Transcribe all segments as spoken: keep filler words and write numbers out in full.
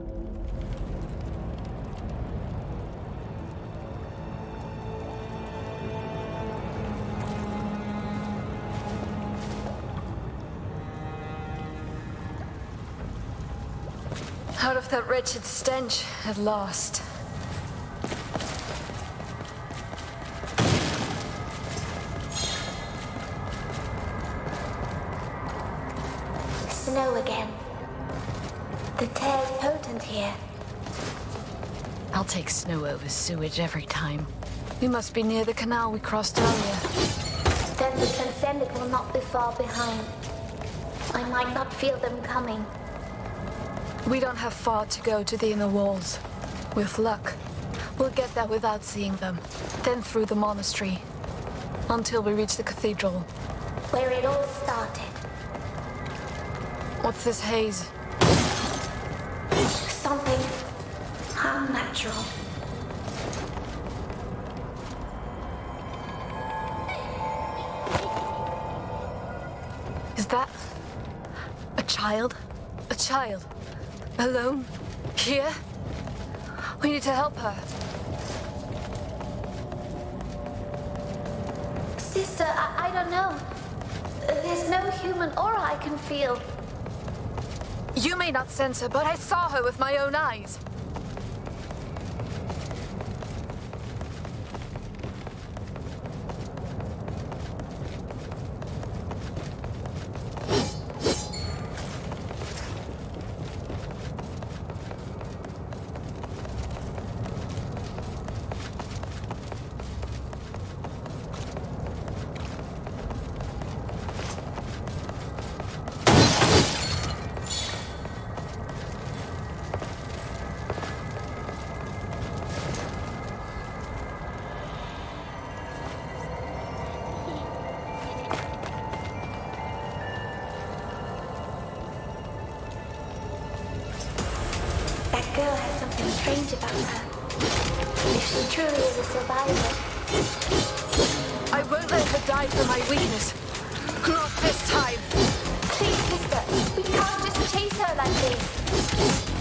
Out of that wretched stench at last. Snow again. The tear's potent here. I'll take snow over sewage every time. We must be near the canal we crossed earlier. Then the Transcendent will not be far behind. I might not feel them coming. We don't have far to go to the inner walls. With luck, we'll get there without seeing them. Then through the monastery. Until we reach the cathedral. Where it all started. What's this haze? Something unnatural. Is that a child? A child? Alone? Here? We need to help her. Sister, I, I don't know. There's no human aura I can feel. You may not sense her, but I saw her with my own eyes. Girl has something strange about her. If she truly is a survivor. I won't let her die for my weakness. Not this time. Please, sister, we can't just chase her like this.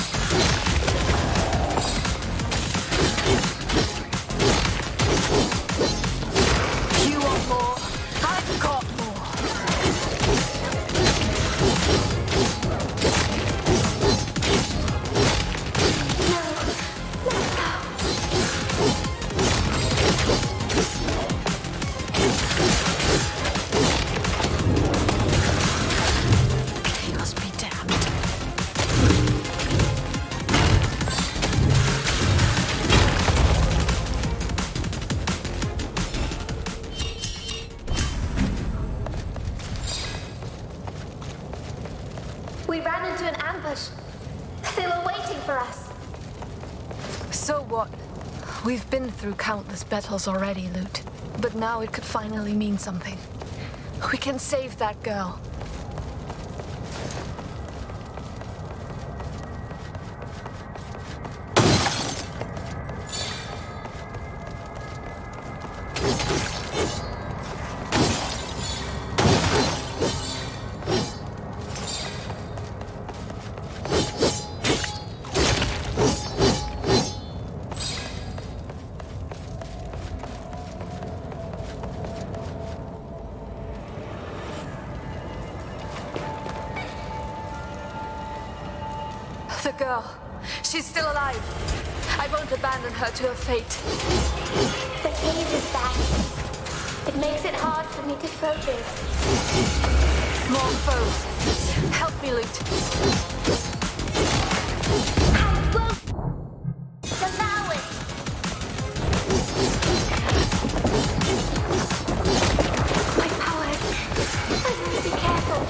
You want more? I've got more. We ran into an ambush. They were waiting for us. So what? We've been through countless battles already, Lute. But now it could finally mean something. We can save that girl. The girl. She's still alive. I won't abandon her to her fate. The cage is back. It makes it hard for me to focus. More foes. Help me, Lute. I won't allow it. My powers. I need to be careful.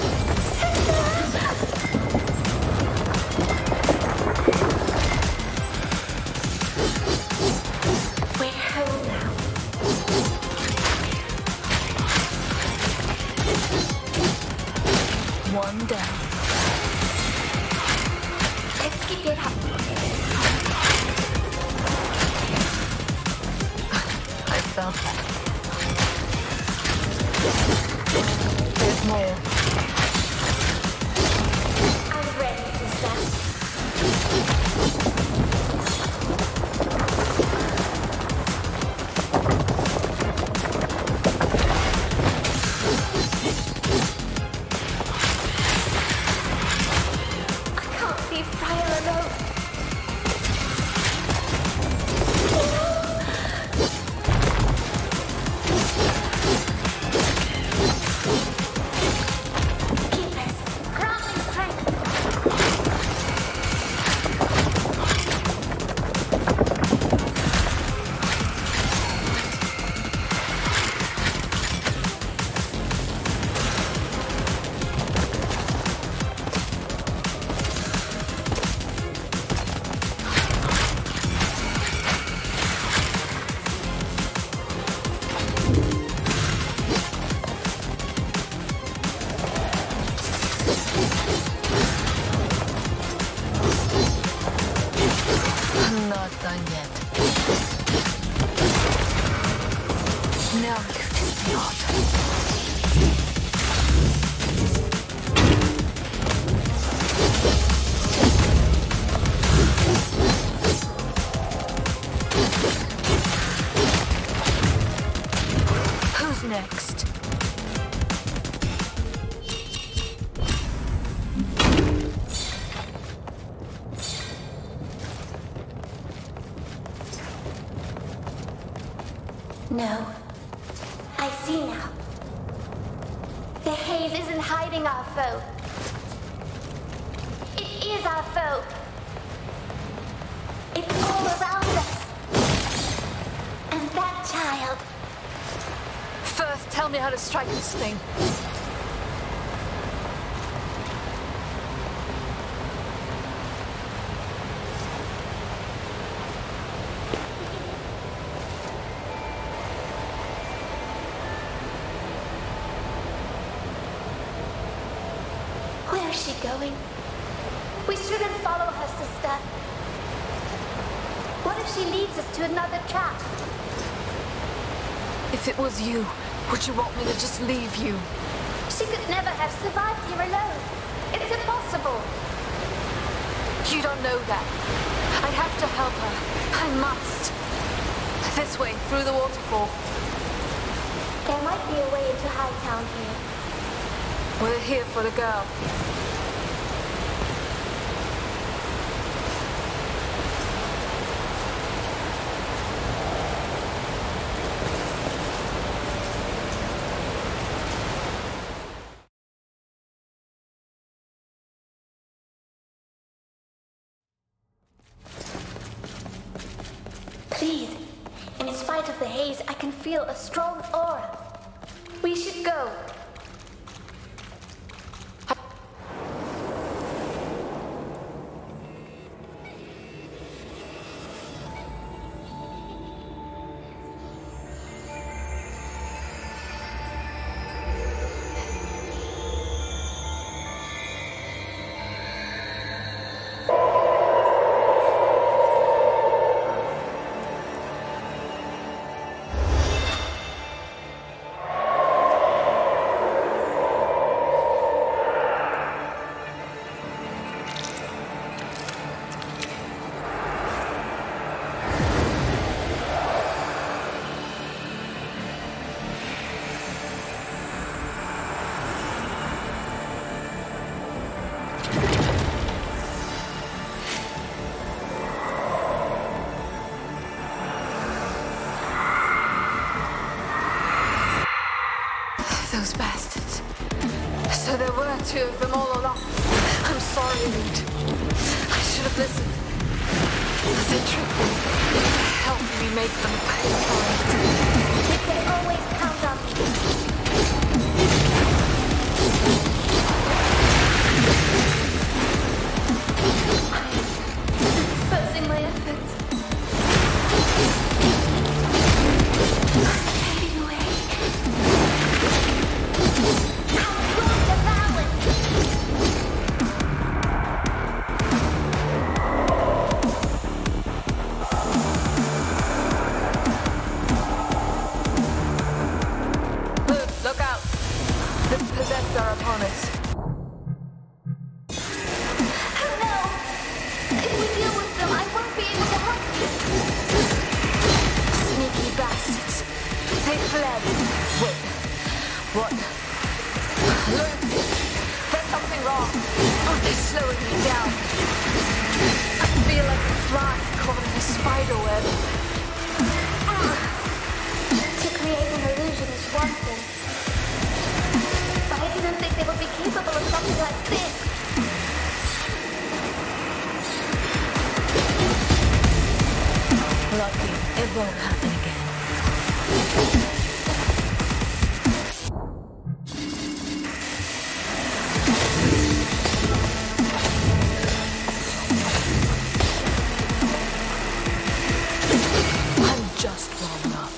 We're home now. One down. Let's keep it up. I felt that. There's more. I'm ready, sister. not done yet. Now you've pissed me off. Who's next? No. I see now. The haze isn't hiding our foe. It is our foe. It's all around us. And that child. First, tell me how to strike this thing. Where is she going? We shouldn't follow her, sister. What if she leads us to another trap? If it was you, would you want me to just leave you? She could never have survived here alone. It's impossible. You don't know that. I have to help her. I must. This way, through the waterfall. There might be a way into Hightown here. We're here for the girl. Please, in spite of the haze, I can feel a strong aura. We should go. Those bastards. So there were two of them all along. I'm sorry, Reed. I should have listened. They tricked me. Help me make them pay for it. You can always count on me. I'm exposing my efforts. Fading away. Look out! The possessed are upon us. Oh no! If we deal with them, I won't be able to help you. Sneaky bastards. They fled. Wait. What? Look! There's something wrong. Oh, they're slowing me down. I feel like a fly caught in a spider web. To create an illusion is one thing. But I didn't think they would be capable of something like this. Lucky, it won't happen again. I'm just warming up.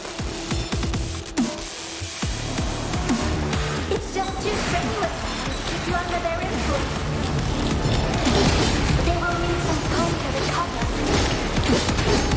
It's just too strenuous for them to keep you under their influence. They will need some time to recover.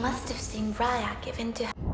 must have seen Raya give in to her.